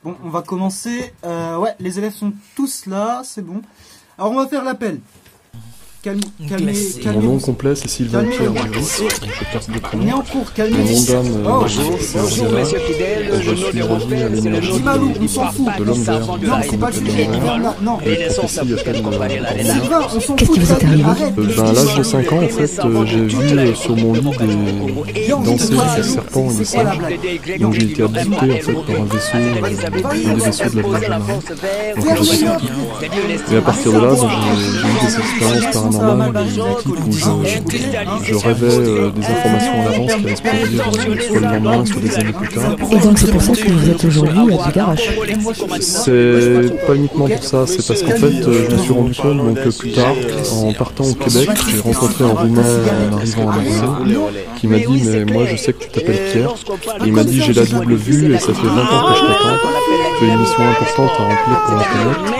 Bon, on va commencer. Ouais, les élèves sont tous là, c'est bon. Alors on va faire l'appel. Calmez. Mon nom complet c'est Sylvain Pierre Duris, je passe de On prénom. est en cours, calmez. Mon nom d'âme, c'est Bonjour Angela. messieurs fidèles, Je suis relié à l'énergie Malou, on s'en fout. de l'homme vert. Non, c'est pas le sujet. Là, non. La prophétie appelle Sylvain, on s'en Qu'est-ce fout. qui vous est arrivé Arrête. à l'âge de 5 ans, en fait, j'ai vu sur mon lit danser des serpents et des C'est quoi la singes. blague? Donc j'ai été habité en fait par un vaisseau, un des vaisseaux de la Vierge Marie. Donc quand j'étais petit. Et à partir de là, donc, j'ai eu des expériences paranormales, du type où je rêvais des informations en avance qui allaient se produire soit le lendemain, soit des années plus tard. Et donc c'est pour ça que vous êtes aujourd'hui à Bigarache. C'est pas uniquement pour ça, c'est parce qu'en fait je me suis rendu compte donc, plus tard, en partant au Québec, j'ai rencontré un Roumain en arrivant à Marseille qui m'a dit mais moi je sais que tu t'appelles Pierre. Et il m'a dit j'ai la double vue et ça fait 20 ans que je t'attends. Tu as une mission importante à remplir pour la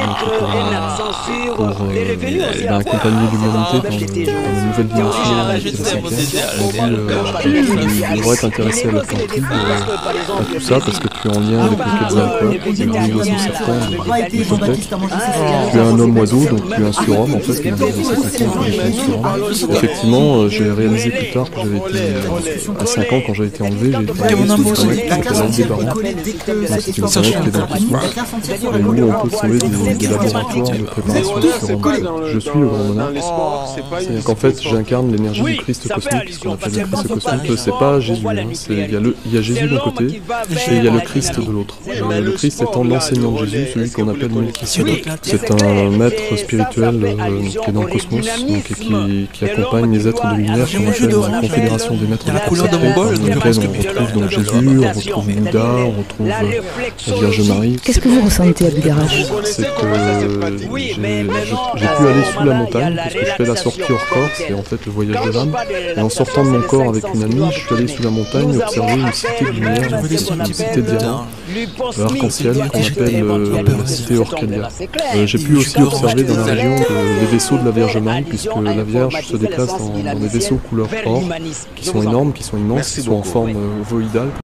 planète, pour accompagner l'humanité dans une nouvelle dimension qui est la cinquième. Tu devrais t'intéresser à la planète, à tout ça parce que tu es en lien avec le Quetzalcoatl, le oiseau serpent de Toltec. Tu es un homme oiseau, donc tu es un surhomme en fait, qui est dans sa condition de surhomme. Effectivement, j'ai réalisé plus tard que j'avais été à 5 ans quand j'ai été enlevé, j'ai été enlevé sur une planète qui s'appelle Aldebaran. Donc c'est une planète qui est dans le cosmos et où on peut trouver des laboratoires de préparation de surhomme. Je suis le grand monarque. C'est-à-dire qu'en fait j'incarne l'énergie du Christ cosmique, ce qu'on appelle le Christ cosmique. C'est pas Jésus, hein. Il y a Jésus d'un côté et il y a le Christ de l'autre. Le Christ étant l'enseignant de Jésus, celui qu'on appelle Melchisedec. C'est un maître spirituel qui est dans le cosmos donc, et qui accompagne les êtres de lumière qu'on appelle la confédération des maîtres de la sacrée, dans laquelle on retrouve donc Jésus, on retrouve Bouddha, on retrouve la Vierge Marie. Qu'est-ce que vous ressentez à Bigarache? C'est que j'ai pu aller sous la montagne parce que je fais la sortie hors corps, c'est en fait le voyage de l'âme. Et en sortant de mon corps avec une amie, je suis allé sous la montagne observer une cité de lumière, une cité de diamants, arc-en-ciel qu'on appelle la cité Orcalia. J'ai pu aussi observer dans la région les vaisseaux de la Vierge Marie, puisque la Vierge se déplace dans des vaisseaux couleur or, qui sont énormes, qui sont immenses, qui sont en forme ovoïdale